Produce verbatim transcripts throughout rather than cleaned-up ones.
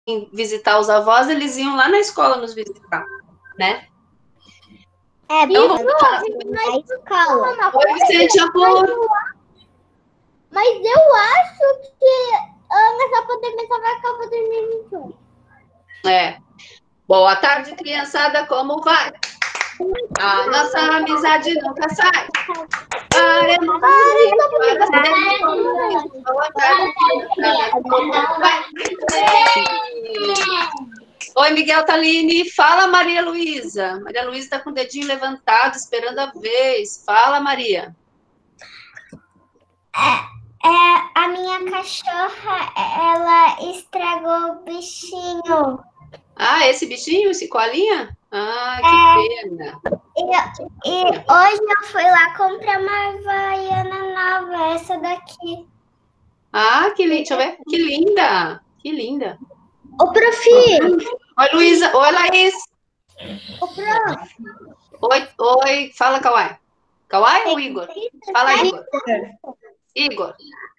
visitar os avós, eles iam lá na escola nos visitar, né? É, então, vamos lá, na escola. Oi, Vicente Japur. Mas eu acho que a nossa pandemia só vai acabar em dois mil e vinte e um. É. Boa tarde, criançada, como vai? A nossa amizade nunca sai. Paremos Boa tarde, criançada, como vai? Oi, Miguel Talini. Fala, Maria Luísa. Maria Luísa está com o dedinho levantado, esperando a vez. Fala, Maria. É, é, a minha cachorra, ela estragou o bichinho. Ah, esse bichinho, esse coalinha? Ah, que é, pena. E, e hoje eu fui lá comprar uma Havaiana nova, essa daqui. Ah, que linda. Deixa eu ver. Que linda. Que linda. Ô, profi. Oi, Luísa. Oi, Laís. Ô, prof. Oi, oi. Fala, Kawai. Kawai ou Igor? Fala, Igor. Igor.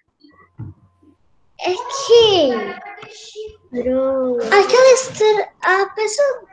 É que... Aquela história... A pessoa...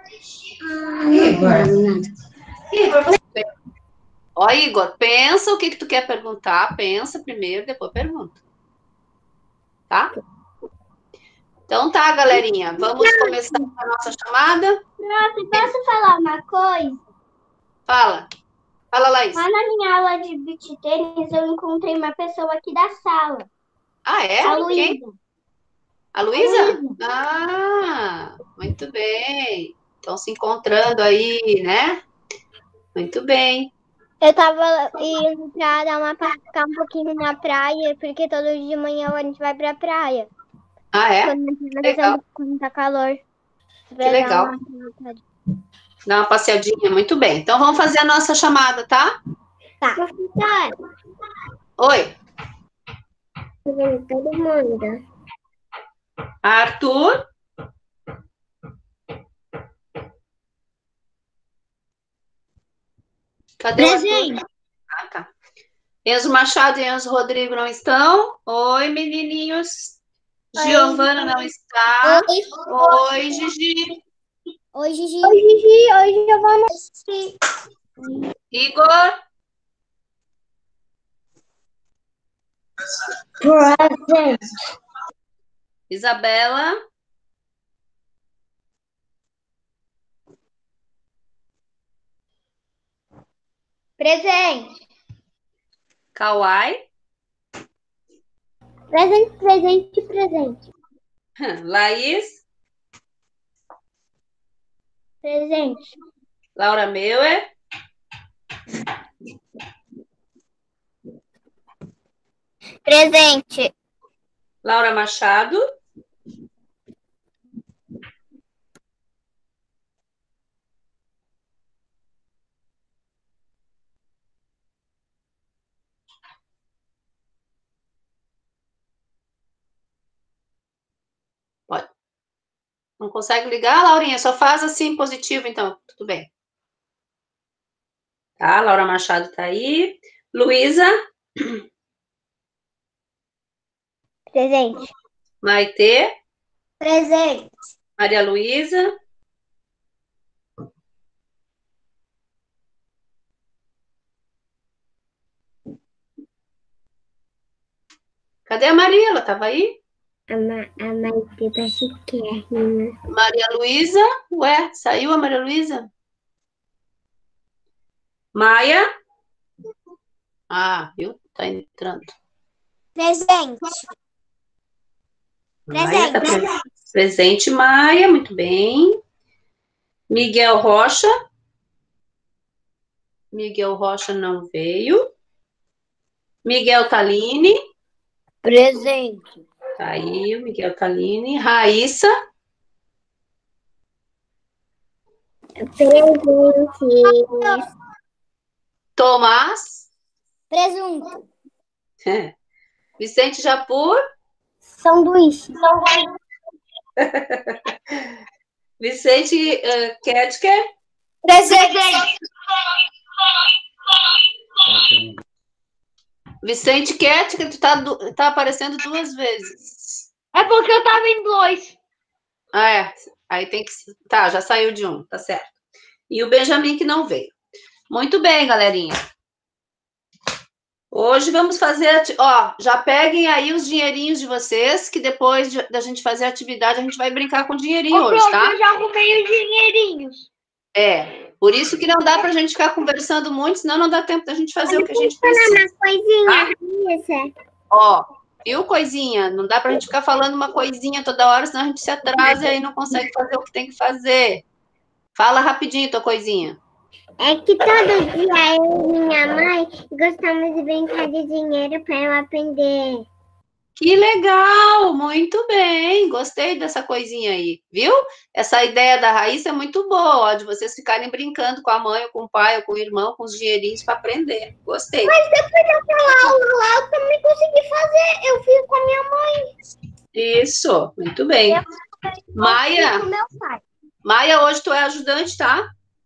Igor. Igor. Ó, Igor, pensa o que, que tu quer perguntar. Pensa primeiro, depois pergunta. Tá? Então tá, galerinha. Vamos começar a nossa chamada. Nossa, posso falar uma coisa? Fala. Fala, Laís. Lá na minha aula de beach tênis, eu encontrei uma pessoa aqui da sala. Ah, é? A Luísa. Quem? A Luísa? Ah, muito bem. Estão se encontrando aí, né? Muito bem. Eu tava indo pra dar uma pra ficar um pouquinho na praia, porque todo dia de manhã a gente vai pra praia. Ah, é? Quando não Legal. tá quando tá calor. Que legal. Uma... Dá uma passeadinha, muito bem. Então vamos fazer a nossa chamada, tá? Tá. Oi. Tô vendo todo mundo. Arthur. Cadê Presente. o Arthur? Ah, tá. Enzo Machado e Enzo Rodrigo não estão. Oi, menininhos. Oi. Giovana não está. Oi. Oi, Gigi. Oi, Gigi. Oi, Gigi. Oi, Giovana. Igor. Presente. Isabela. Presente. Kawai. Presente, presente, presente. Laís. Presente. Laura Meuer. Presente. Laura Machado. Pode. Não consegue ligar, Laurinha? Só faz assim positivo, então. Tudo bem. Tá, Laura Machado tá aí. Luísa. Presente. Maitê. Presente. Maria Luísa. Cadê a Maria? Ela tava aí? A, Ma a Maitê tá chiquérrima. Maria Luísa. Ué, saiu a Maria Luísa? Maia. Ah, viu? Tá entrando. Presente. Maia tá Presente. pre presente, Maia. Muito bem. Miguel Rocha. Miguel Rocha não veio. Miguel Talini. Presente. Tá aí o Miguel Talini. Raíssa. Presente. Tomás. Presunto. É. Vicente Japur. Sanduíche. Vicente uh, Kedker. Presente. Vicente Kedker, tu tá, tá aparecendo duas vezes. É porque eu tava em dois. Ah, é. Aí tem que... Tá, já saiu de um, tá certo. E o Benjamin que não veio. Muito bem, galerinha. Hoje vamos fazer... Ati... Ó, já peguem aí os dinheirinhos de vocês, que depois de, da gente fazer a atividade, a gente vai brincar com dinheirinho Ô, hoje, prof, tá? eu já arrumei os dinheirinhos. É, por isso que não dá pra gente ficar conversando muito, senão não dá tempo da gente fazer o que a gente precisa. Uma coisinha, Tá? isso. Ó, viu, coisinha? Não dá pra gente ficar falando uma coisinha toda hora, senão a gente se atrasa e aí não consegue fazer o que tem que fazer. Fala rapidinho, tua coisinha. É que todo dia eu e minha mãe gostamos de brincar de dinheiro para eu aprender. Que legal, muito bem, gostei dessa coisinha aí, viu? Essa ideia da Raíssa é muito boa, ó, de vocês ficarem brincando com a mãe, ou com o pai, ou com o irmão, com os dinheirinhos para aprender. Gostei. Mas depois daquela aula lá, eu também consegui fazer, eu fiz com a minha mãe. Isso, muito bem. Eu Maia, fiz com meu pai. Maia, hoje tu é ajudante, tá?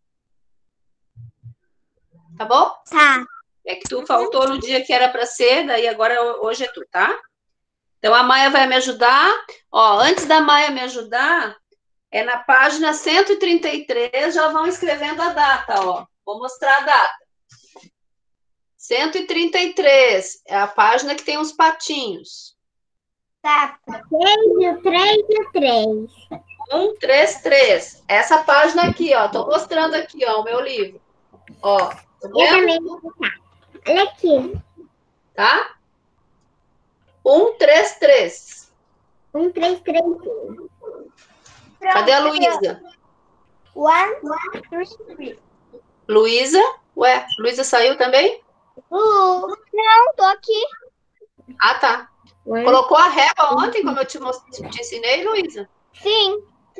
Tá bom? Tá. É que tu faltou no dia que era para ser, daí agora hoje é tu, tá? Então a Maia vai me ajudar. Ó, antes da Maia me ajudar, é na página cento e trinta e três, já vão escrevendo a data, ó. Vou mostrar a data. cento e trinta e três é a página que tem os patinhos. Tá. três, três e três. um, três, três. Essa página aqui, ó. Tô mostrando aqui, ó, o meu livro. Ó, tá vendo? Olha aqui. Tá? um, três, três. um, três, três. Cadê a Luísa? One, one, three, three. Luísa? Ué, Luísa saiu também? Uh, não, tô aqui. Ah, tá. One. Colocou a régua ontem, como eu te, te ensinei, Luísa? Sim.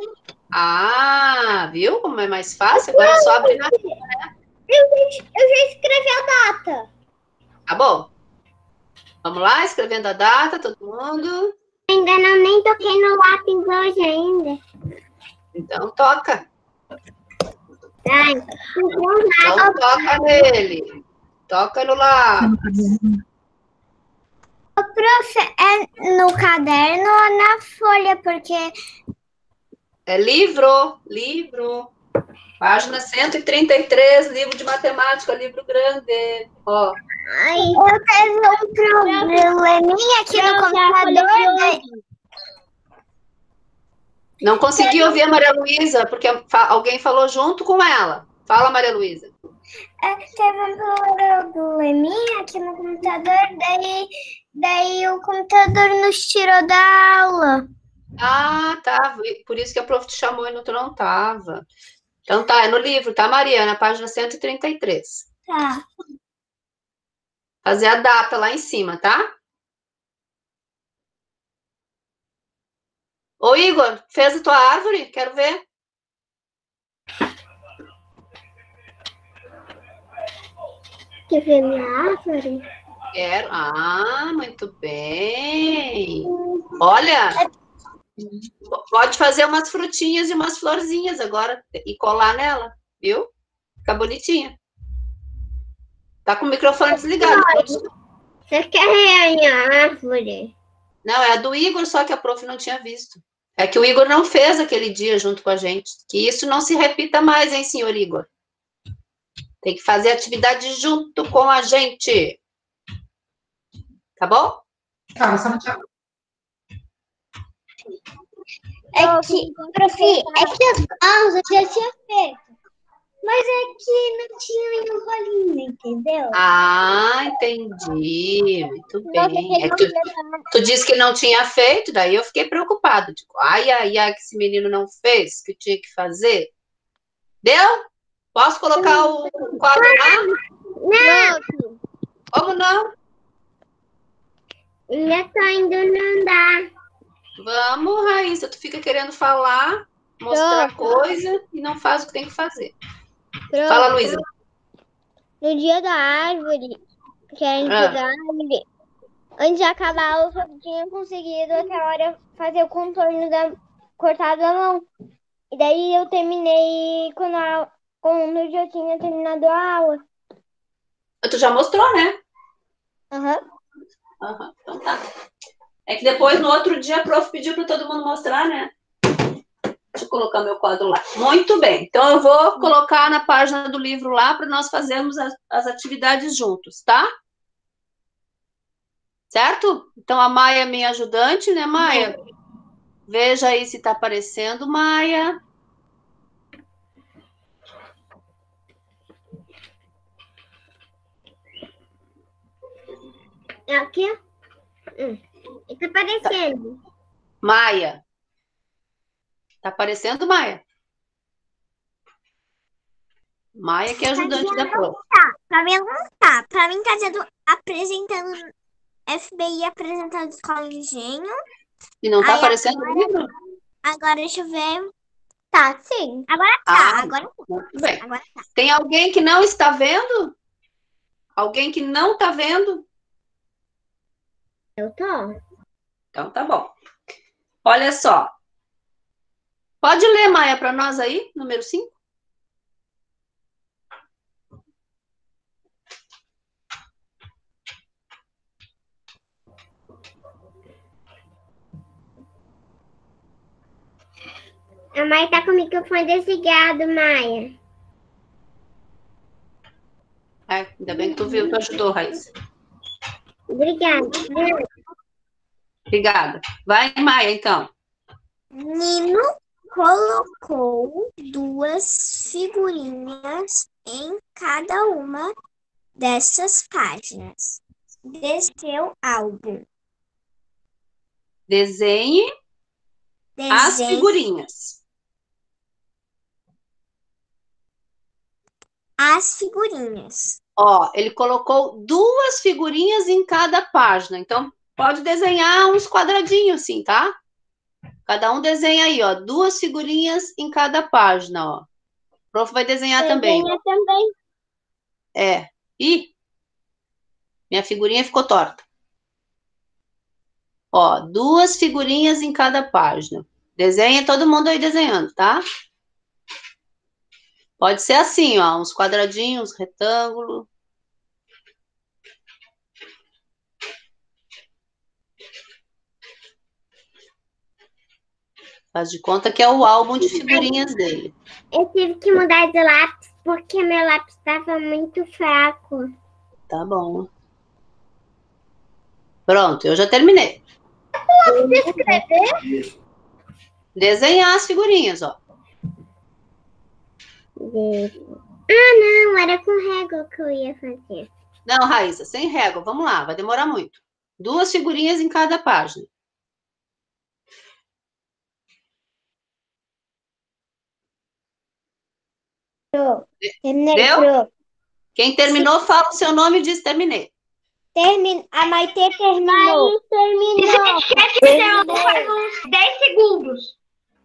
Ah, viu como é mais fácil? Agora é só abrir na... Eu, eu já escrevi a data. Tá bom. Vamos lá, escrevendo a data, todo mundo. Ainda não nem toquei no lápis hoje ainda. Então, toca. Ai, então, toca nele. Toca no lápis. O prof, é no caderno ou na folha? Porque... É livro, livro. Página cento e trinta e três, livro de matemática, livro grande. Ó. Ai, eu teve um probleminha aqui no computador. Daí... Não consegui ouvir a Maria Luísa, porque alguém falou junto com ela. Fala, Maria Luísa. É, teve um probleminha aqui no computador, daí, daí o computador nos tirou da aula. Ah, tá. Por isso que a prof te chamou e tu não tava. Então tá, é no livro, tá, Maria? Na página cento e trinta e três. Tá. Fazer a data lá em cima, tá? Ô, Igor, fez a tua árvore? Quero ver. Quer ver minha árvore? Quero. Ah, muito bem. Olha, pode fazer umas frutinhas e umas florzinhas agora e colar nela, viu? Fica bonitinha. Tá com o microfone desligado. Você quer ver a minha árvore? Não, é a do Igor, só que a prof não tinha visto. É que o Igor não fez aquele dia junto com a gente. Que isso não se repita mais, hein, senhor Igor? Tem que fazer atividade junto com a gente. Tá bom? Tá, só tchau. É que, prof, é que as mãos eu já tinha feito. Mas é que não tinha enrolinho, entendeu? Ah, entendi. Muito bem. É que tu, tu disse que não tinha feito, daí eu fiquei preocupado. Tipo, ai, ai, ai, que esse menino não fez, que tinha que fazer. Deu? Posso colocar o quadro lá? Não. Como não? Ainda tô indo andar. Vamos, Raíssa. Tu fica querendo falar, mostrar coisa e não faz o que tem que fazer. Pronto. Fala, Luísa. No dia da árvore, que era no dia Ah. da árvore, antes de acabar, eu só tinha conseguido até a hora fazer o contorno da cortado da mão. E daí eu terminei quando, a, quando eu já tinha terminado a aula. Tu já mostrou, né? Aham. Uhum. Uhum. Então tá. É que depois, no outro dia, a prof pediu para todo mundo mostrar, né? Deixa eu colocar meu quadro lá. Muito bem. Então, eu vou colocar na página do livro lá para nós fazermos as, as atividades juntos, tá? Certo? Então, a Maia é minha ajudante, né, Maia? Veja aí se está aparecendo, Maia. É aqui? Hum. Está aparecendo. Maia. Tá aparecendo, Maia? Maia que é ajudante da prof. Tá, pra mim não tá. Pra mim tá dizendo apresentando F B I, apresentando Escola de Engenho. E não tá Aí aparecendo agora- o livro? Agora deixa eu ver. Tá, sim. Agora tá, Ah, agora tá. muito bem. Agora tá. Tem alguém que não está vendo? Alguém que não está vendo? Eu tô. Então tá bom. Olha só. Pode ler, Maia, para nós aí, número cinco? A Maia tá com o microfone desligado, Maia. É, ainda bem que tu viu, tu ajudou, Raíssa. Obrigada. Obrigada. Vai, Maia, então. Nino colocou duas figurinhas em cada uma dessas páginas de seu álbum. Desenhe as Desenhe figurinhas. as figurinhas. Ó, ele colocou duas figurinhas em cada página. Então, pode desenhar uns quadradinhos assim, tá? Cada um desenha aí, ó, duas figurinhas em cada página, ó. O prof vai desenhar também. Desenha também. É. Ih, minha figurinha ficou torta. Ó, duas figurinhas em cada página. Desenha todo mundo aí desenhando, tá? Pode ser assim, ó, uns quadradinhos, retângulo. Faz de conta que é o álbum de figurinhas dele. Eu tive que mudar de lápis porque meu lápis estava muito fraco. Tá bom. Pronto, eu já terminei. Você escrever? Desenhar as figurinhas, ó. Ah, não, era com régua que eu ia fazer. Não, Raíssa, sem régua. Vamos lá, vai demorar muito. Duas figurinhas em cada página. Terminei, Deu? Pro. Quem terminou, fala o seu nome e diz terminei. Termin... A Maitê terminou. Ai, terminou. Terminou faz uns dez segundos.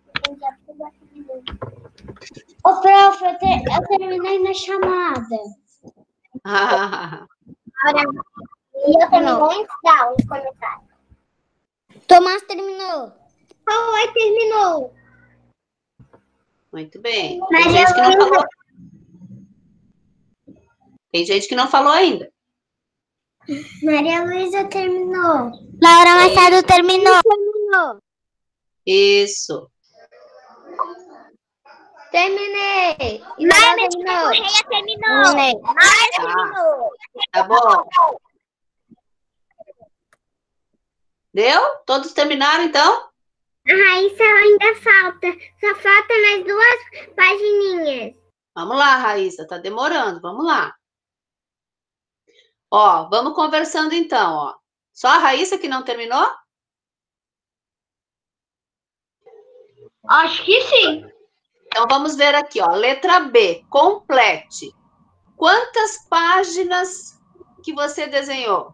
Ô, prof, eu, ter... eu terminei na chamada. Ah, E eu terminou antes da os comentários. Tomás terminou. Oi, terminou. muito bem. Tem Mas gente eu que não lembro- falou. Tem gente que não falou ainda. Maria Luísa terminou. Laura Machado terminou. Terminou. Isso. Terminei. Maria Correia terminou. Terminei. Maria Tá. terminou. Tá bom. Deu? Todos terminaram, então? A Raíssa ainda falta. Só falta mais duas pagininhas. Vamos lá, Raíssa. Tá demorando. Vamos lá. Ó, vamos conversando então, ó. Só a Raíssa que não terminou? Acho que sim. Então vamos ver aqui, ó. Letra B, complete. Quantas páginas que você desenhou?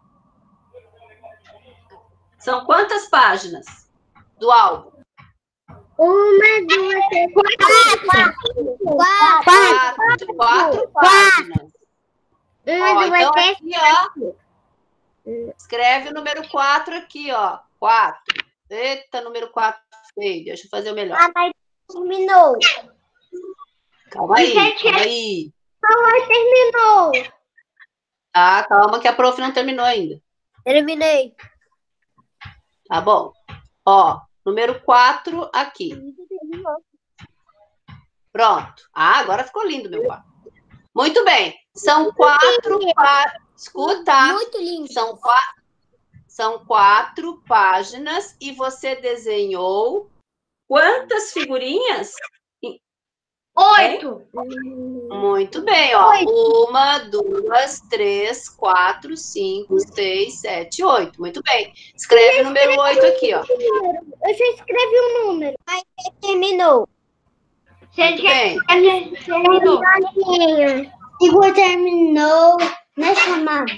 São quantas páginas do álbum? Uma, duas, três, quatro. Quatro. Quatro, quatro páginas. Uma, Ó, duas, então três, aqui, ó. Escreve o número quatro aqui, ó. quatro. Eita, número quatro feio. Deixa eu fazer o melhor. A Maitê terminou. Calma aí, calma aí. A terminou. Ah, calma que a prof não terminou ainda. Terminei. Tá bom. Ó, número quatro aqui. Pronto. Ah, agora ficou lindo, meu quarto. Muito bem. São quatro páginas. Escuta. Muito lindo. São quatro, são quatro páginas e você desenhou quantas figurinhas? Oito. Muito bem, ó. Uma, duas, três, quatro, cinco, seis, sete, oito. Muito bem. Escreve o número oito aqui, ó. Eu já escrevi o número. Aí você terminou. Você Bem. terminou. Igor terminou na chamada.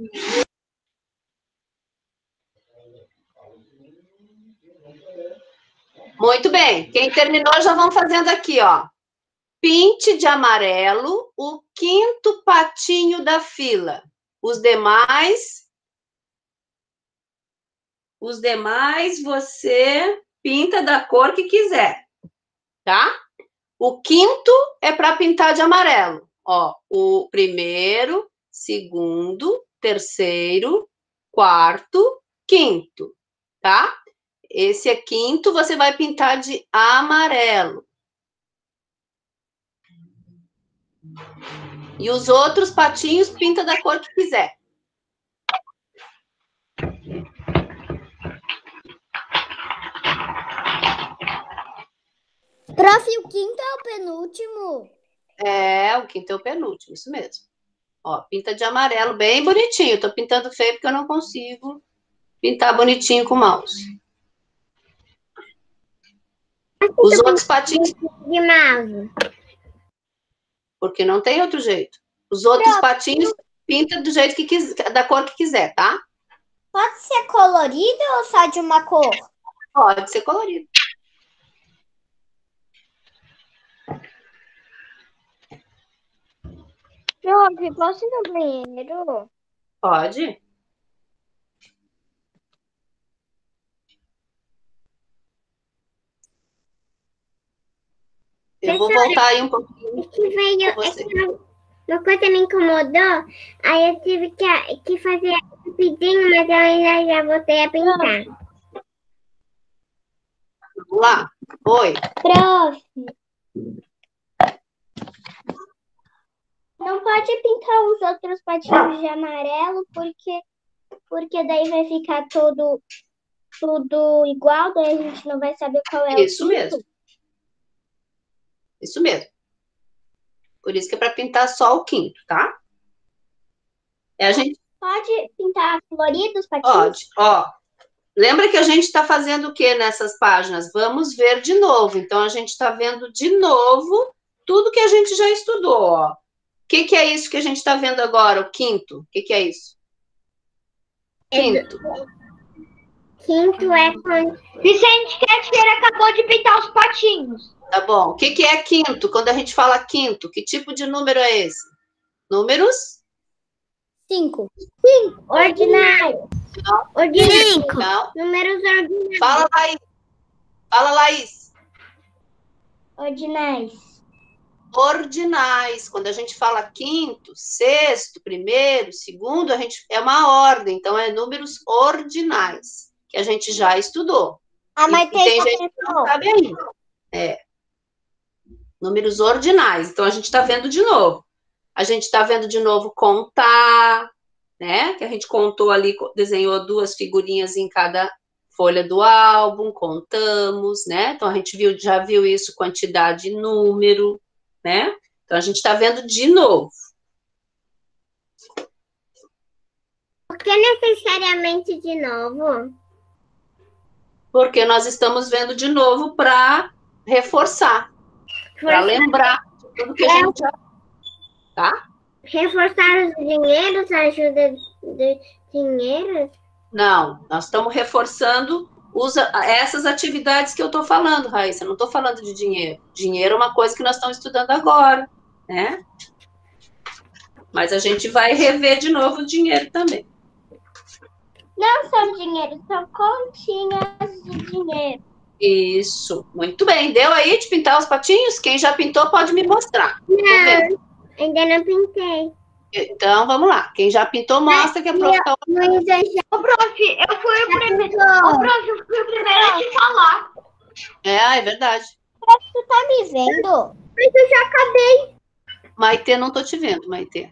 Muito bem. Quem terminou, já vão fazendo aqui, ó. Pinte de amarelo o quinto patinho da fila. Os demais... Os demais você pinta da cor que quiser, tá? O quinto é para pintar de amarelo. Ó, o primeiro, segundo, terceiro, quarto, quinto, tá? Esse é quinto, você vai pintar de amarelo. E os outros patinhos pinta da cor que quiser. Prof, o quinto é o penúltimo? É, o quinto é o penúltimo, isso mesmo. Ó, pinta de amarelo, bem bonitinho. Tô pintando feio porque eu não consigo pintar bonitinho com o mouse. Os outros patinhos... De mouse. Porque não tem outro jeito. Os outros patinhos pinta do jeito que quiser, da cor que quiser, tá? Pode ser colorido ou só de uma cor? Pode ser colorido. Prof, posso ir no banheiro? Pode. Eu vou voltar aí um pouquinho Que veio, com você. uma coisa me incomodou, aí eu tive que, que fazer rapidinho, mas eu ainda já voltei a pintar. Vamos lá. Oi. Prof, não pode pintar os outros patinhos de amarelo, porque, porque daí vai ficar todo, tudo igual, daí a gente não vai saber qual é Isso o quinto. mesmo. Isso mesmo. Por isso que é para pintar só o quinto, tá? É a gente... Pode pintar coloridos, patinhos? Pode. Ó, lembra que a gente está fazendo o que nessas páginas? Vamos ver de novo. Então, a gente está vendo de novo tudo que a gente já estudou, ó. O que, que é isso que a gente está vendo agora? O quinto. O que, que é isso? Quinto. Quinto é quando... Vicente Ketcher acabou de pintar os patinhos. Tá bom. O que, que é quinto? Quando a gente fala quinto, que tipo de número é esse? Números? Cinco. Cinco. Ordinário. Ordinário. Não. Números ordinários. Fala, Laís. Fala, Laís. Ordinais. Ordinais. Quando a gente fala quinto, sexto, primeiro, segundo, a gente é uma ordem. Então, é números ordinais, que a gente já estudou. Ah, mas E, tem, e tem gente que não sabe ainda. É. Números ordinais. Então, a gente está vendo de novo. A gente está vendo de novo contar, né? Que a gente contou ali, desenhou duas figurinhas em cada folha do álbum, contamos, né? Então, a gente viu, já viu isso, quantidade e número, né? Então, a gente está vendo de novo. Por que necessariamente de novo? Porque nós estamos vendo de novo para reforçar, para lembrar de tudo que a gente já... Tá? Reforçar os dinheiros, a ajuda de dinheiro? Não, nós estamos reforçando os, essas atividades que eu estou falando, Raíssa. Eu não estou falando de dinheiro. Dinheiro é uma coisa que nós estamos estudando agora, né? Mas a gente vai rever de novo o dinheiro também. Não são dinheiro, são continhas de dinheiro. Isso, muito bem. Deu aí de pintar os patinhos? Quem já pintou pode me mostrar. Não, ainda não pintei. Então, vamos lá. Quem já pintou, mostra que a prof tá... Ô, prof, eu fui o primeiro. Ô, prof, eu fui o primeiro a te falar. É, é verdade. Tu tá me vendo? Mas eu já acabei. Maitê, não tô te vendo, Maitê.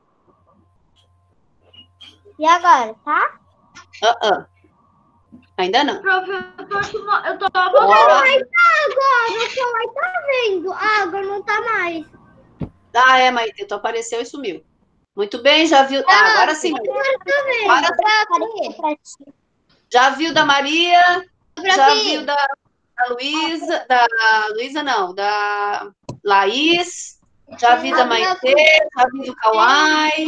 E agora, tá? Ah, ah. Ainda não. Prof, eu tô, te mo- eu tô Ó, agora, o celular tá vendo. Ah, agora não tá mais. ah, é, Maitê, tu apareceu e sumiu. Muito bem, já viu. Ah, agora sim. Agora tá vendo. Agora sim. Já viu da Maria? Já viu da, da Luísa? Da Luísa, não. Da Laís? Já vi da Maitê? Já vi do Kawai?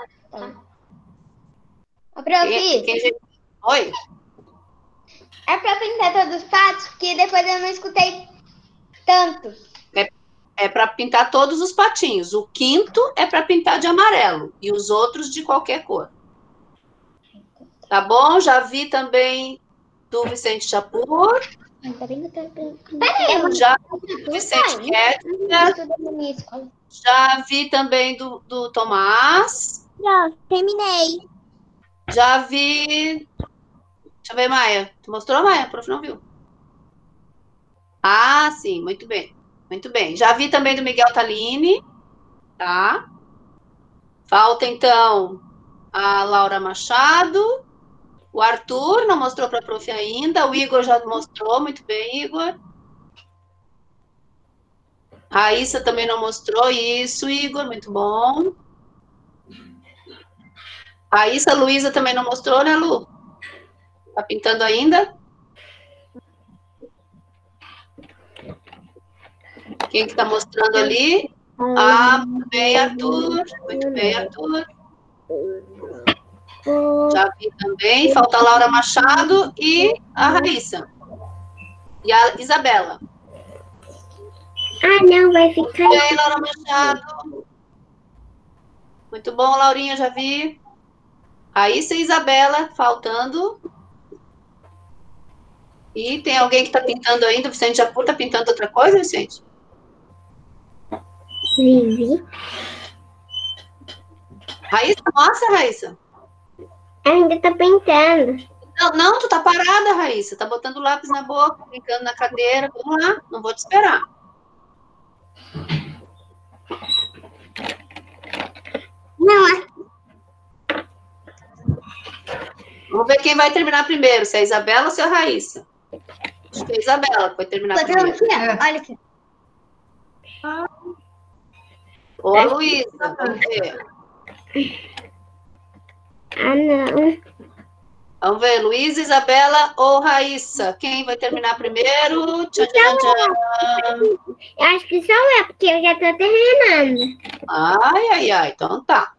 Ô, prof, Quem, quem... Oi? é pra pintar todos os patos, porque depois eu não escutei tanto. É para pintar todos os patinhos. O quinto é para pintar de amarelo e os outros de qualquer cor. Tá bom? Já vi também do Vicente Chapur. Já vi do Vicente Kétia. Já vi também do, do Tomás. Pronto, terminei. Já vi. Deixa eu ver, Maia. Tu mostrou, Maia? O prof não viu. Ah, sim, muito bem. Muito bem. Já vi também do Miguel Talini. Tá? Falta, então, a Laura Machado. O Arthur não mostrou para a prof ainda. O Igor já mostrou. Muito bem, Igor. A Raíssa também não mostrou. Isso, Igor. Muito bom. A Raíssa, a Luísa também não mostrou, né, Lu? Tá pintando ainda? Quem que tá mostrando ali? Ah, muito bem, Arthur. Muito bem, Arthur. Já vi também. Falta a Laura Machado e a Raíssa. E a Isabela. Ah, não, vai ficar. Muito bem, Laura Machado. Muito bom, Laurinha, já vi. Raíssa e Isabela, faltando. E tem alguém que está pintando ainda? O Vicente Japur está pintando outra coisa, Vicente? Vivi. Raíssa, mostra, Raíssa. Ainda tá pintando. Não, não, tu tá parada, Raíssa. Tá botando lápis na boca, brincando na cadeira. Vamos lá, não vou te esperar. Não, é. Vamos ver quem vai terminar primeiro, se é a Isabela ou se é a Raíssa. Acho que é a Isabela que vai terminar primeiro. Aqui, ó. Olha aqui. Ou a Luísa, vamos ver. Ah, não. Vamos ver, Luísa, Isabela ou Raíssa? Quem vai terminar primeiro? Tchan, tchan, tchan. Eu acho que sou eu, porque eu já tô terminando. Ai, ai, ai, então tá.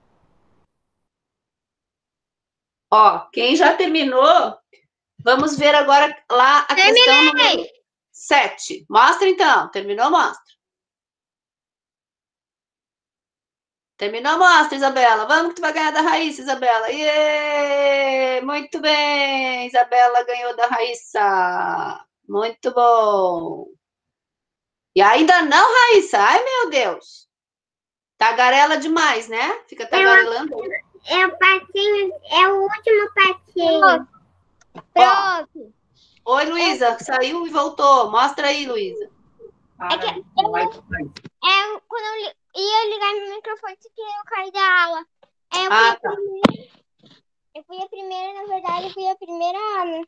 Ó, quem já terminou, vamos ver agora lá a Terminei. questão número sete. Mostra então, terminou, mostra. Terminou, mostra, Isabela. Vamos que tu vai ganhar da Raíssa, Isabela. Iê! Muito bem, Isabela ganhou da Raíssa. Muito bom. E ainda não, Raíssa? Ai, meu Deus. Tagarela demais, né? Fica tagarelando. É o patinho, é o último patinho. Pronto. Oi, Luísa. Saiu e voltou. Mostra aí, Luísa. É que eu, é, quando eu li- ia ligar meu microfone, que eu caí da aula. É, eu, fui Ah, a tá. primeira, eu fui a primeira, na verdade, eu fui a primeira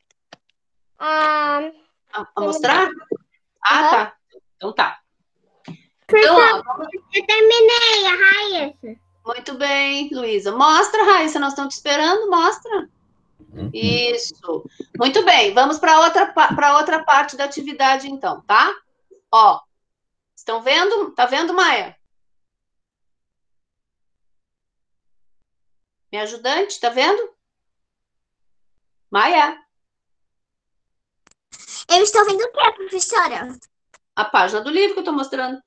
a... A, a mostrar? Ah, Aham. tá. Então tá. Então, ó, vamos- Eu terminei, a Raíssa. muito bem, Luísa. Mostra, Raíssa, nós estamos te esperando, mostra. Isso. Muito bem, vamos para outra, para outra parte da atividade, então, tá? Ó, estão vendo? Tá vendo, Maia? Minha ajudante, tá vendo? Maia, Eu estou vendo o que, professora? a página do livro que eu tô mostrando.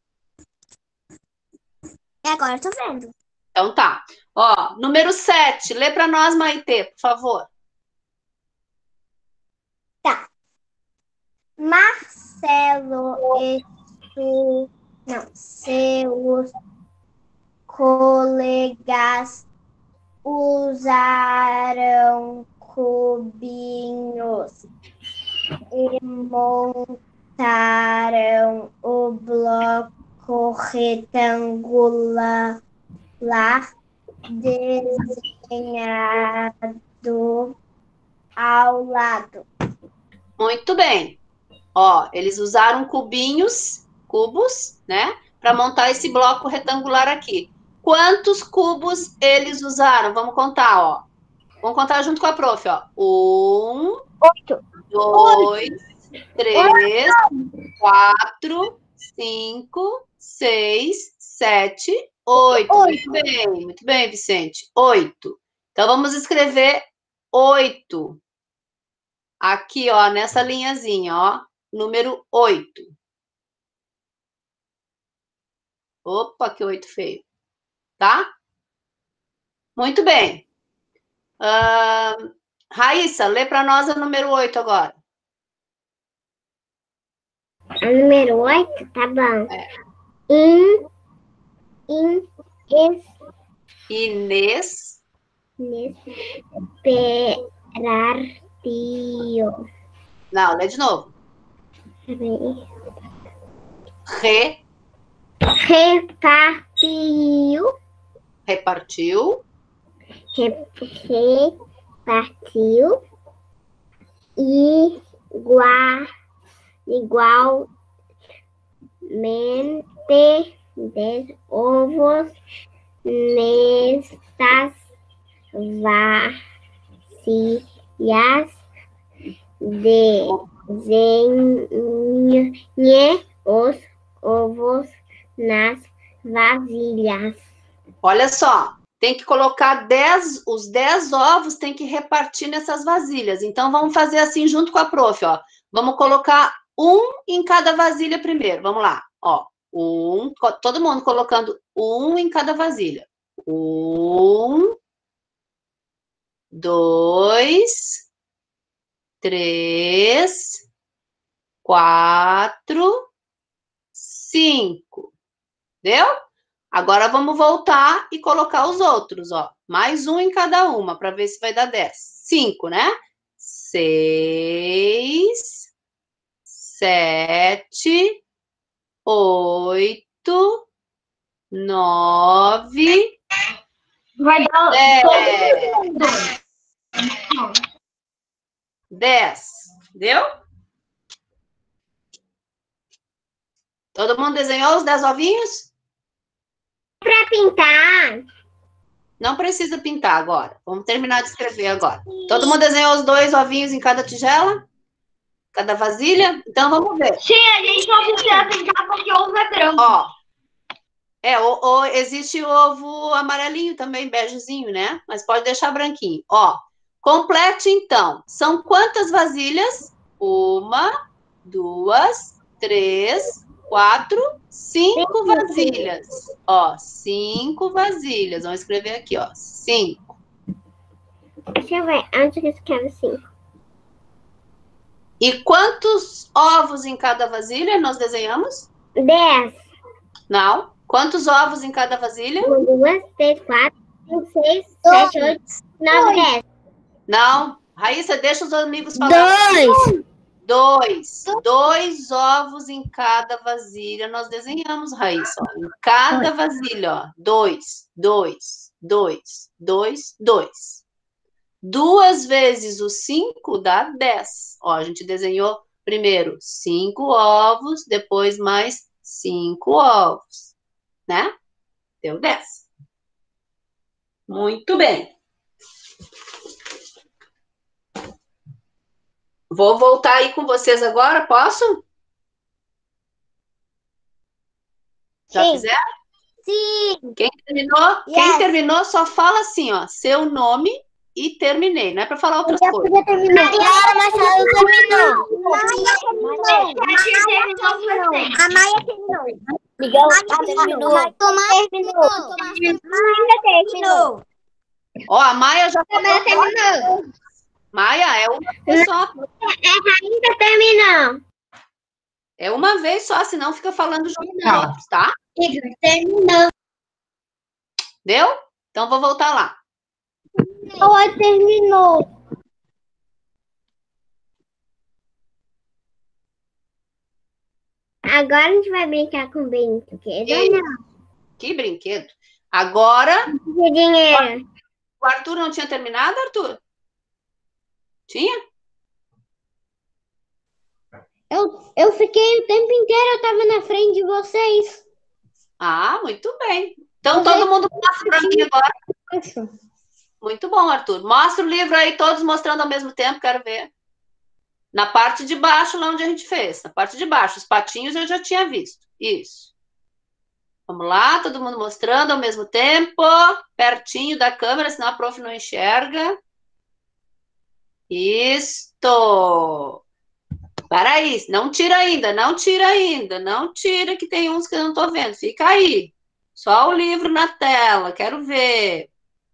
E agora eu tô vendo. Então tá. Ó, número sete, lê para nós, Maitê, por favor. Tá. Marcelo e su... Não, seus colegas usaram cubinhos e montaram o bloco retangular desenhado ao lado. Muito bem. Ó, eles usaram cubinhos, cubos, né? Para montar esse bloco retangular aqui. Quantos cubos eles usaram? Vamos contar, ó. Vamos contar junto com a prof, ó. Um, Oito. dois, três, quatro, cinco, seis, sete, oito. Muito bem, muito bem, Vicente. Oito. Então, vamos escrever oito. Aqui, ó, nessa linhazinha, ó. Número oito. Opa, que oito feio. Tá? Muito bem. Uh, Raíssa, lê para nós a número oito agora. A número oito, tá bom. É. In, in, es, Inês. Inesperartio. Não, lê de novo. Re. Repartiu. Repartiu. Repartiu. Igual. Igualmente de ovos nestas vasilhas. Desenhe os ovos nas vasilhas. Olha só, tem que colocar dez, os dez ovos tem que repartir nessas vasilhas. Então, vamos fazer assim junto com a prof, ó. Vamos colocar um em cada vasilha primeiro. Vamos lá, ó. Um, todo mundo colocando um em cada vasilha. Um, dois, três, quatro, cinco. Deu? Agora vamos voltar e colocar os outros, ó. Mais um em cada uma, para ver se vai dar dez. Cinco, né? Seis, sete, oito, nove, Vai dar dez. Dez. Deu? Todo mundo desenhou os dez ovinhos? para pintar. Não precisa pintar agora. Vamos terminar de escrever agora. Todo mundo desenhou os dois ovinhos em cada tigela? Cada vasilha? Então, vamos ver. Sim, a gente não precisa pintar porque o ovo é branco. Ó, é, o, o, existe o ovo amarelinho também, begezinho, né? Mas pode deixar branquinho. Ó, complete, então. São quantas vasilhas? Uma, duas, três, quatro, cinco vasilhas. Ó, cinco vasilhas. Vamos escrever aqui, ó. Cinco. Deixa eu ver. Onde que escreve cinco? E quantos ovos em cada vasilha nós desenhamos? Dez. Não. Quantos ovos em cada vasilha? Um, duas, três, quatro, cinco, seis, sete, oito, nove, dez. Não. Raíssa, deixa os amigos falar. Dois. Dois. Dois ovos em cada vasilha nós desenhamos, Raíssa. Ó. Em cada vasilha, ó. Dois, dois, dois, dois, dois. Duas vezes o cinco dá dez. Ó, a gente desenhou primeiro cinco ovos, depois mais cinco ovos. Né? Deu dez. Muito bem. Vou voltar aí com vocês agora, posso? Já Sim. fizeram? Sim. Quem terminou, Yes. quem terminou só fala assim, ó, seu nome e terminei. Não é para falar outras Já coisas. podia terminar. Clara Machado terminou. Maia terminou. A Maia terminou. Miguel terminou. Tomás terminou. Maia terminou. Ó, a Maia já Também terminou. Maia, é uma vez só. Ainda terminou. É uma vez só, senão fica falando junto com os outros, tá? Terminou. Deu? Então vou voltar lá. Oi, terminou. Agora a gente vai brincar com brinquedo, E- não? Que brinquedo. Agora, De dinheiro. o Arthur não tinha terminado, Arthur? Tinha? Eu, eu fiquei o tempo inteiro, eu tava na frente de vocês. Ah, muito bem. Então, Você- todo mundo mostra para mim agora. Muito bom, Arthur. Mostra o livro aí, todos mostrando ao mesmo tempo, quero ver. Na parte de baixo, lá onde a gente fez. Na parte de baixo, os patinhos eu já tinha visto. Isso. Vamos lá, todo mundo mostrando ao mesmo tempo, pertinho da câmera, senão a prof não enxerga. Isto. Para aí, não tira ainda, não tira ainda, não tira que tem uns que eu não estou vendo. Fica aí. Só o livro na tela, quero ver.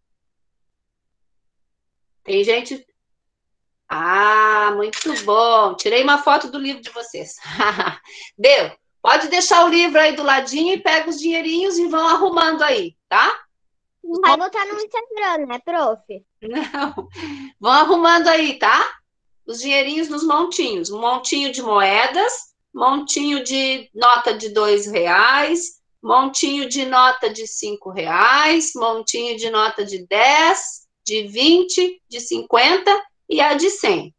Tem gente. Ah, muito bom. Tirei uma foto do livro de vocês. Deu. Pode deixar o livro aí do ladinho e pega os dinheirinhos e vão arrumando aí, tá? Não vai botar no Instagram, né, prof? Não. Vão arrumando aí, tá? Os dinheirinhos nos montinhos. Um montinho de moedas, montinho de nota de dois reais, montinho de nota de cinco reais, montinho de nota de dez, de vinte, de cinquenta e a de cem.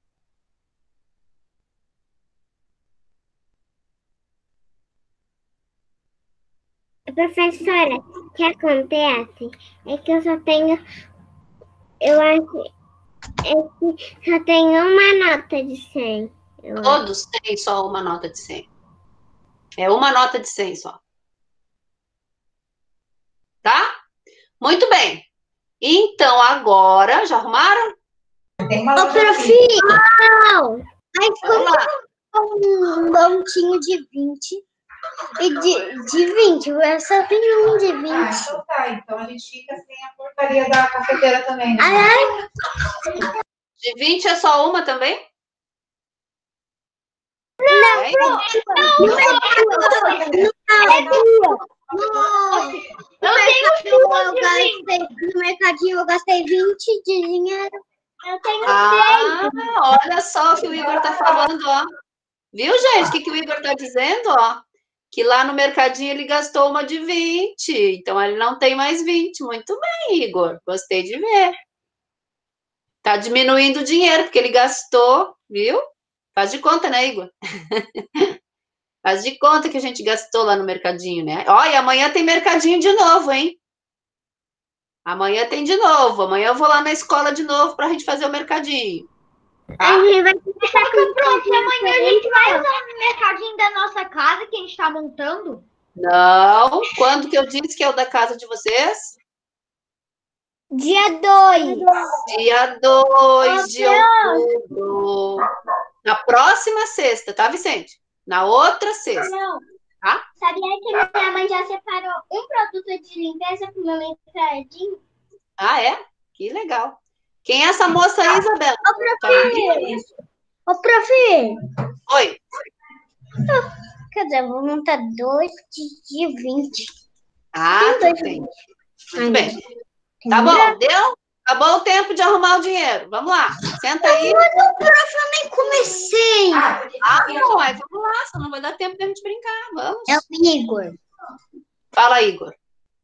Professora, o que acontece é que eu só tenho. Eu acho. É que só tenho uma nota de cem. Eu acho. Todos têm só uma nota de cem. É uma nota de cem só. Tá? Muito bem. Então, agora, já arrumaram? Tem uma Ô, outra prof! aqui. Não! Mas Vamos lá. um montinho de vinte e de, de vinte. Eu só tenho um de Ah, vinte. então tá. Então a gente fica sem a porcaria da cafeteira também, né? Ai, De vinte é só uma também? não, É? não, é duas. No, no, mercadinho eu gastei, no mercadinho eu gastei vinte de dinheiro. Eu tenho Ah, olha só o que o Igor tá falando, ó. Viu, gente? O que, que o Igor tá dizendo, ó? Que lá no mercadinho ele gastou uma de vinte. Então ele não tem mais vinte. Muito bem, Igor. Gostei de ver. Tá diminuindo o dinheiro, porque ele gastou, viu? Faz de conta, né, Igor? Faz de conta que a gente gastou lá no mercadinho, né? Ó, e amanhã tem mercadinho de novo, hein? Amanhã tem de novo. Amanhã eu vou lá na escola de novo pra gente fazer o mercadinho. A Tá? gente vai começar com Prof, amanhã a gente vai usar o mercadinho da nossa casa que a gente tá montando? Não. Quando que eu disse que é o da casa de vocês? Dia dois. Dia dois de outubro. Na próxima sexta, tá, Vicente? Na outra sexta. Não. Tá? Sabia que minha mãe já separou um produto de limpeza pro meu mercadinho? Ah, é? Que legal. Quem é essa moça aí, Isabela? Ô, prof! Ô, prof! Oi. Quer dizer, eu vou montar dois de, de vinte. Ah, Tem tudo dois. bem. Muito bem. Tá bom, deu? Acabou o tempo de arrumar o dinheiro. Vamos lá. Senta aí. Mas o prof, eu nem comecei. Ah, não, aí vamos lá, senão não vai dar tempo de a gente brincar. Vamos. É o Igor. Fala, Igor.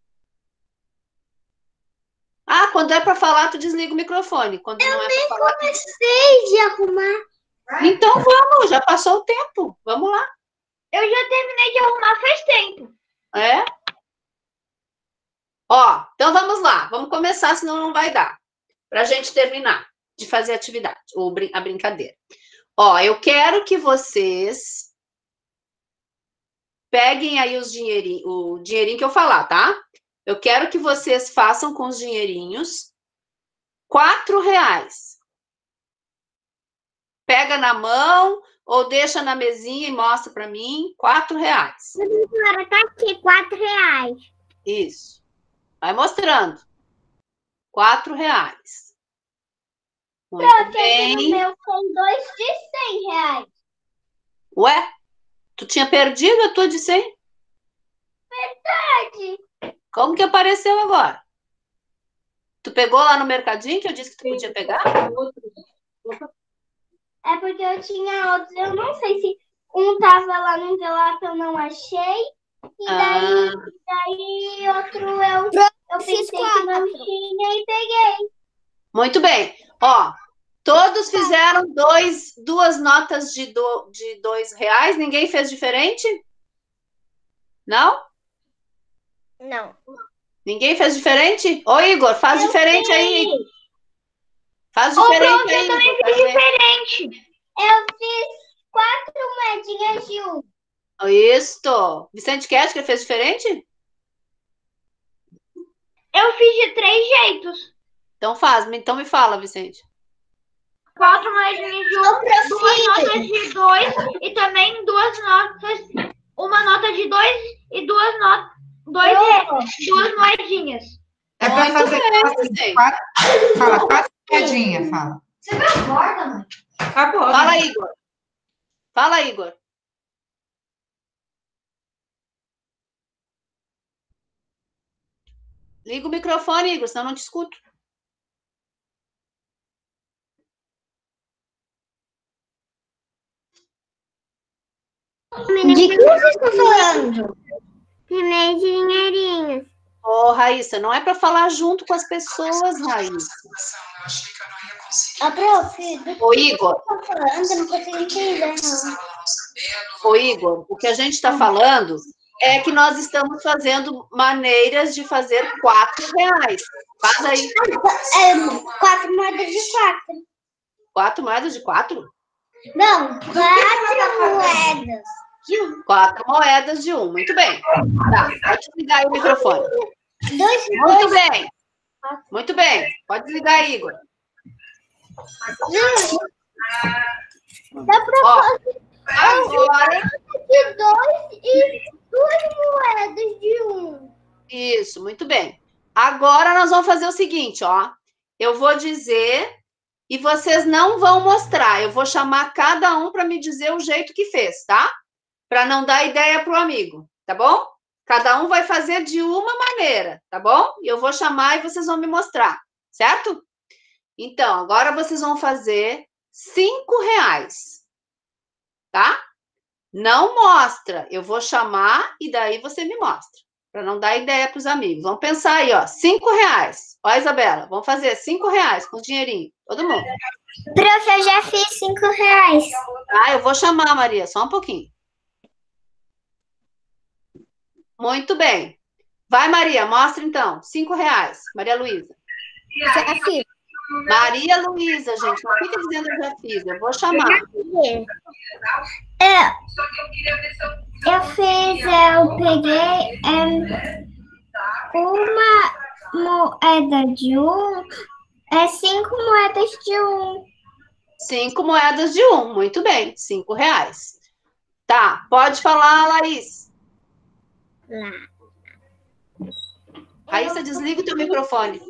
Ah, quando é para falar, tu desliga o microfone. Quando não é para falar, tu... Comecei de arrumar. Então vamos, já passou o tempo. Vamos lá. Eu já terminei de arrumar faz tempo. É? Ó, então vamos lá. Vamos começar, senão não vai dar. Para a gente terminar de fazer a atividade, ou brin- a brincadeira. Ó, eu quero que vocês peguem aí os dinheirinho, o dinheirinho que eu falar, tá? Eu quero que vocês façam com os dinheirinhos quatro reais. Pega na mão ou deixa na mesinha e mostra para mim. Quatro reais. Agora tá aqui, quatro reais. Isso. Vai mostrando. Quatro reais. Muito Prof, aqui bem. no meu tem dois de cem reais. Ué? Tu tinha perdido a tua de cem? Verdade. Como que apareceu agora? Tu pegou lá no mercadinho que eu disse que tu podia pegar? É porque eu tinha outros. Eu não sei se Um tava lá no envelope, eu não achei. E daí, Ah. daí outro eu, eu pensei que não tinha e peguei. Muito bem. Ó, todos fizeram dois, duas notas de, do, de dois reais. Ninguém fez diferente? Não? Não. Ninguém fez diferente? Ô, Igor, faz Eu diferente aí, fiz. Igor. Faz Ô, diferente pronto, aí, eu também Igor. fiz Quero ver. diferente. Eu fiz quatro moedinhas de um. Isso. Vicente Kética fez diferente? Eu fiz de três jeitos. Então faz. Então me fala, Vicente. Quatro moedinhas de um, duas notas de dois e também duas notas, uma nota de dois e duas notas, dois, duas moedinhas. É para Muito fazer bem, quatro, Vicente. quatro, fala, quatro moedinhas, fala. Você me acorda, mãe? Acabou. Fala, né? Igor. Fala, Igor. Liga o microfone, Igor, senão eu não te escuto. De que vocês estão falando? Primeiro dinheirinhos. Ô, Raíssa, não é para falar junto com as pessoas, Raíssa. A prof, do Ô, Igor. que vocês estão falando? Eu não consigo entender, não. Ô, Igor, o que a gente está falando é que nós estamos fazendo maneiras de fazer quatro reais. Faz aí. É, quatro moedas de quatro. Quatro moedas de quatro? Não, quatro moedas de um. Quatro moedas de um. Muito bem. Tá, pode desligar aí o microfone. Dois, Muito dois. bem. Muito bem. Pode desligar aí, Igor. Dá pra Ó, fazer agora. de dois e duas moedas de um. Isso, muito bem. Agora nós vamos fazer o seguinte, ó. Eu vou dizer e vocês não vão mostrar. Eu vou chamar cada um para me dizer o jeito que fez, tá? Para não dar ideia para o amigo, tá bom? Cada um vai fazer de uma maneira, tá bom? E eu vou chamar e vocês vão me mostrar, certo? Então, agora vocês vão fazer cinco reais, tá? Não mostra. Eu vou chamar e daí você me mostra. Para não dar ideia para os amigos. Vamos pensar aí, ó. Cinco reais. Ó, Isabela, vamos fazer cinco reais com dinheirinho. Todo mundo. Prof, eu já fiz cinco reais. Ah, eu vou chamar, Maria, só um pouquinho. Muito bem. Vai, Maria, mostra então. Cinco reais. Maria Luísa. Já fiz. Maria Luísa, gente, não fica dizendo eu já fiz. Eu vou chamar. É, eu fiz, eu peguei é, uma moeda de um, é cinco moedas de um. Cinco moedas de um. Muito bem. Cinco reais. Tá, pode falar, Laís. Raíssa, desliga o teu microfone.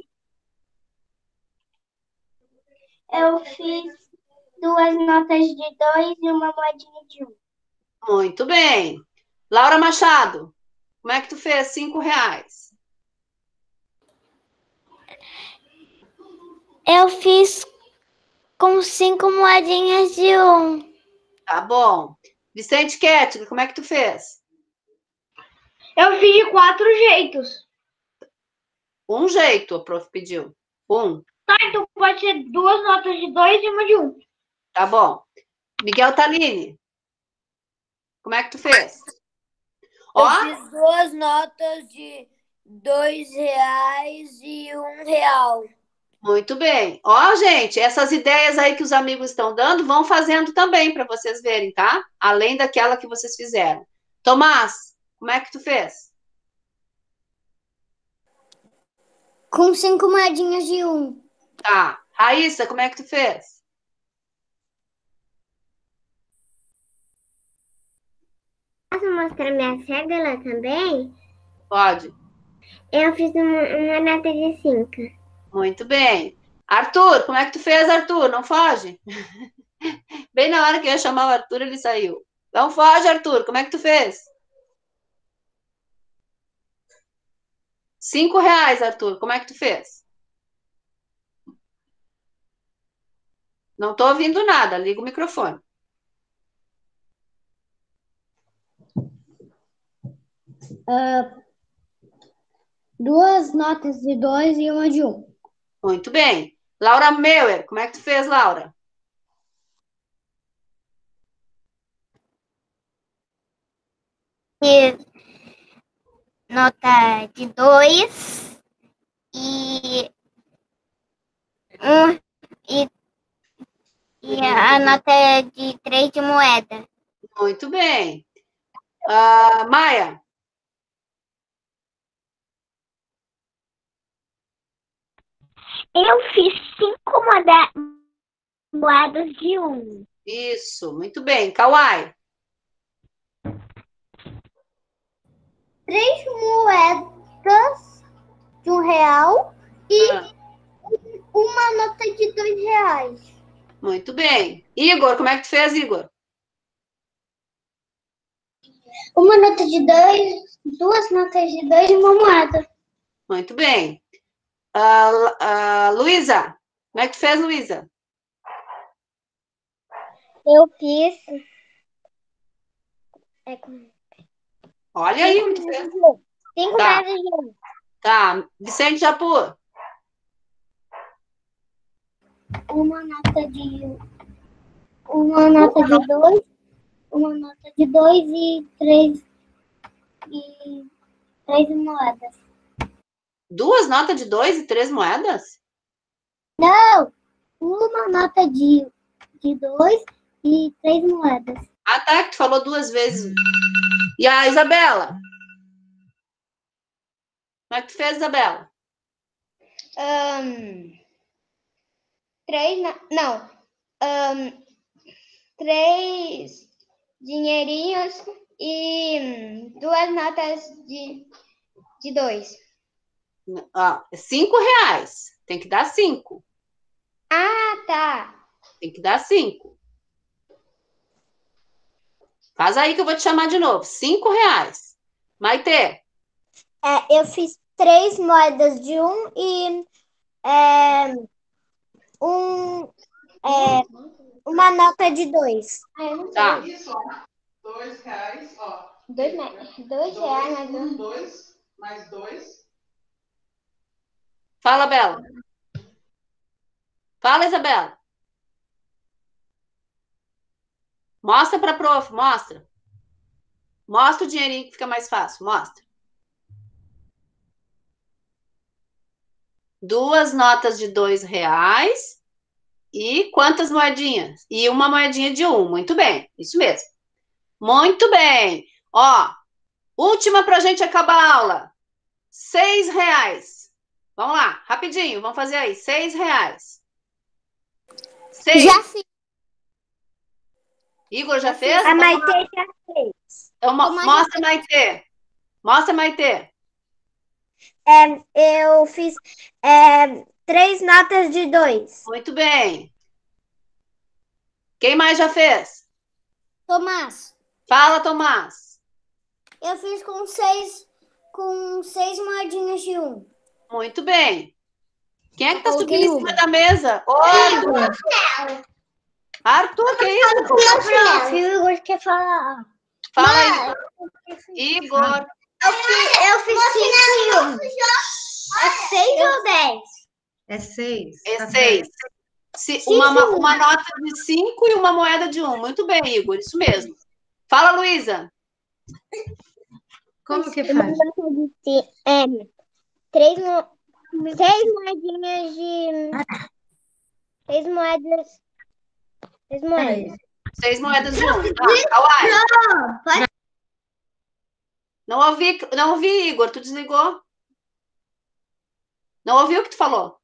Eu fiz duas notas de dois e uma moedinha de um. Muito bem. Laura Machado, como é que tu fez? Cinco reais. Eu fiz com cinco moedinhas de um. Tá bom. Vicente Kética, como é que tu fez? Eu fiz de quatro jeitos. Um jeito, a prof pediu. Um. Tá, então pode ser duas notas de dois e uma de um. Tá bom. Miguel Talini, como é que tu fez? Ó, Eu fiz duas notas de dois reais e um real. muito bem. Ó, gente, essas ideias aí que os amigos estão dando, vão fazendo também para vocês verem, tá? Além daquela que vocês fizeram. Tomás, como é que tu fez? Com cinco moedinhas de um. Tá. Raíssa, como é que tu fez? Posso mostrar minha cédula também? Pode. Eu fiz uma, uma nota de cinco. Muito bem. Arthur, como é que tu fez, Arthur? Não foge? Bem na hora que eu ia chamar o Arthur, ele saiu. Não foge, Arthur. Como é que tu fez? Cinco reais, Arthur. Como é que tu fez? Não tô ouvindo nada. Liga o microfone. Uh, duas notas de dois e uma de um. Muito bem. Laura Meuer, como é que tu fez, Laura? Fiz nota de dois e um e, e a nota de três de moeda. Muito bem. Uh, Maia? Eu fiz cinco moedas de um. Isso, muito bem. Kawai? Três moedas de um real e Ah, uma nota de dois reais. muito bem. Igor, como é que tu fez, Igor? Uma nota de dois, duas notas de dois e uma moeda. Muito bem. Uh, uh, Luísa, como é que tu fez, Luísa? Eu fiz. É, com- Olha aí o que tu fez. Cinco Tá. moedas de um. Tá. Vicente Japur? Uma nota de. Uma nota de dois. Uma nota de dois e três. E três moedas. Duas notas de dois e três moedas? Não! Uma nota de, de dois e três moedas. Ah, tá, que tu falou duas vezes. E a Isabela? Como é que tu fez, Isabela? Um, três. na- Não. Um, três dinheirinhos e hum, duas notas de, de dois. Ah, cinco reais. Tem que dar cinco. Ah, tá. Tem que dar cinco. Faz aí que eu vou te chamar de novo. Cinco reais. Maite? É, eu fiz três moedas de um e é, um, é, uma nota de dois. Tá. Isso, ó. Dois reais, ó. Dois, dois reais, mais Um, dois. dois, mais dois. Fala, Bela. Fala, Isabela. Mostra pra prof, mostra. Mostra o dinheirinho que fica mais fácil, mostra. Duas notas de dois reais e quantas moedinhas? E uma moedinha de um, muito bem, isso mesmo. Muito bem. Ó, última pra gente acabar a aula. Seis reais. Vamos lá, rapidinho, vamos fazer aí. Seis reais. Seis. Já fiz. Igor já fez? A Maite já fez. Então, mo- Tomás mostra, Maite. Mostra, Maite. É, eu fiz é, três notas de dois. Muito bem. Quem mais já fez? Tomás, Fala, Tomás. eu fiz com seis, com seis moedinhas de um. Muito bem. Quem é que tá Coloquei subindo em cima da mesa? Ô, Arthur. Arthur, que isso? O Igor quer falar. Fala aí. Igor. Eu fiz, eu fiz cinco e um. É seis ou dez? É seis. É tá seis. Se- uma, uma, uma nota de cinco e uma moeda de um. Muito bem, Igor, isso mesmo. Fala, Luísa. certo. Como que Uma faz? nota de ci- é, três, mo- seis moedinhas de. Seis moedas. Seis moedas. Seis moedas de um. Ah, Kawai. Não ouvi, não ouvi, Igor. Tu desligou? Não ouviu o que tu falou?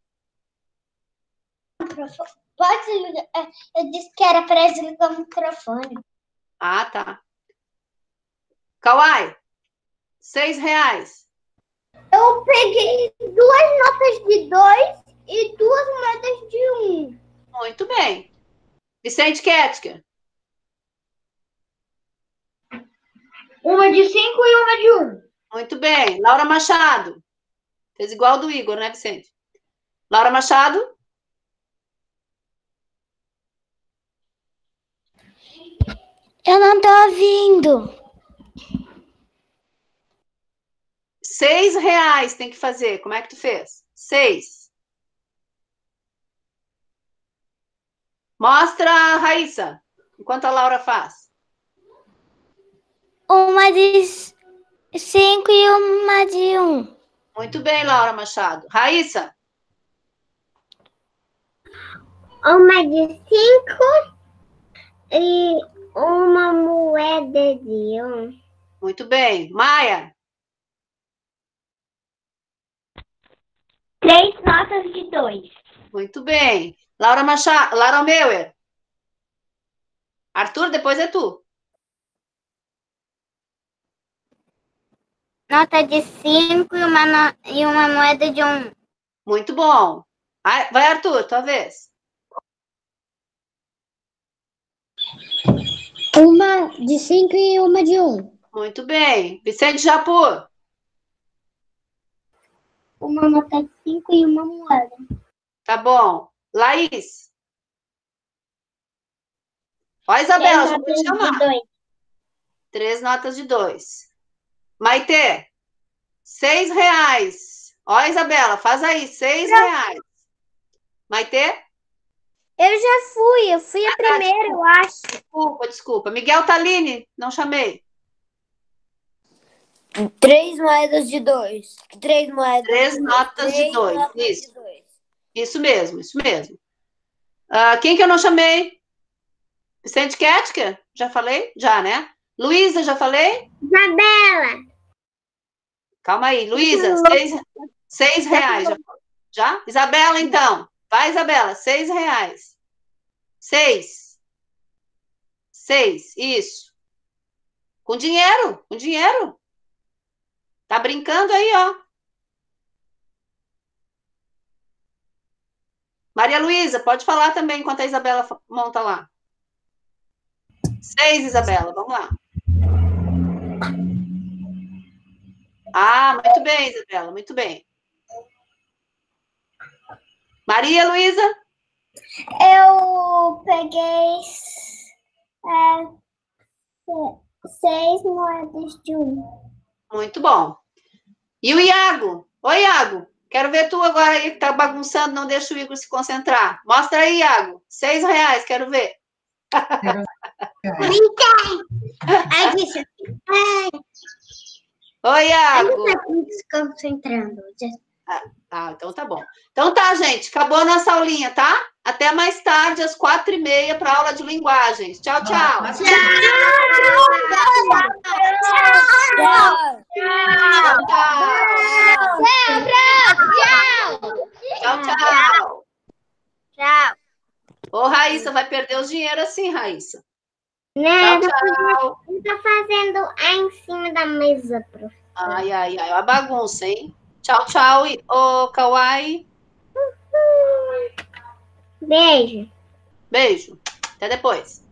Pode desligar. É, eu disse que era para desligar o microfone. Ah, tá. Kawai. Seis reais. Eu peguei duas notas de dois e duas moedas de um. Muito bem. Vicente Kettker. Uma de cinco e uma de um. Muito bem. Laura Machado. Fez igual do Igor, né, Vicente? Laura Machado. Eu não tô ouvindo. Seis reais tem que fazer. Como é que tu fez? Seis. Mostra a Raíssa, enquanto a Laura faz. Uma de cinco e uma de um. Muito bem, Laura Machado. Raíssa. Uma de cinco e uma moeda de um. Muito bem. Maia. Três notas de dois. Muito bem. Laura Machado. Laura Meuer. Arthur, depois é tu. Nota de cinco e uma, no... e uma moeda de um. Muito bom. Vai, Arthur, tua vez. Uma de cinco e uma de um. Muito bem. Vicente Japur. Uma nota de cinco e uma moeda. Tá bom. Laís. Ó, Isabela, já vou te chamar. Dois. Três notas de dois. Maitê. Seis reais. Ó, Isabela, faz aí. Seis reais. Maitê? Eu já fui, eu fui a primeira, eu acho. Desculpa, desculpa. Miguel Taline, não chamei. Três moedas de dois. Três moedas. Três de notas três de dois. notas Isso. de dois. Isso mesmo, isso mesmo. Uh, quem que eu não chamei? Vicente Ketker? Já falei? Já, né? Luísa, já falei? Isabela. Calma aí. Luísa, seis, seis reais. Já, já? Isabela, então. Vai, Isabela. Seis reais. Seis. Seis, isso. Com dinheiro, com dinheiro. Tá brincando aí, ó. Maria Luísa, pode falar também enquanto a Isabela monta lá. Seis, Isabela, vamos lá. Ah, muito bem, Isabela, muito bem. Maria Luísa? Eu peguei é, seis moedas de um. Muito bom. E o Iago? Oi, Iago. Quero ver tu agora aí que tá bagunçando, não deixa o Igor se concentrar. Mostra aí, Iago. Seis reais, quero ver. Ai, deixa. Oi, Iago. Eu tô desconcentrando. Ah, então tá bom. Então tá, gente. Acabou a nossa aulinha, tá? Até mais tarde, às quatro e meia, para aula de linguagens. Tchau, tchau. Tchau. Tchau, tchau. Tchau. Ô, Raíssa, vai perder os dinheiro assim, Raíssa. Né? Tchau, tchau. Eu tô fazendo aí em cima da mesa, professor. Ai, ai, ai. Uma bagunça, hein? Tchau, tchau. Ô, Kawai. Beijo. Beijo. Até depois.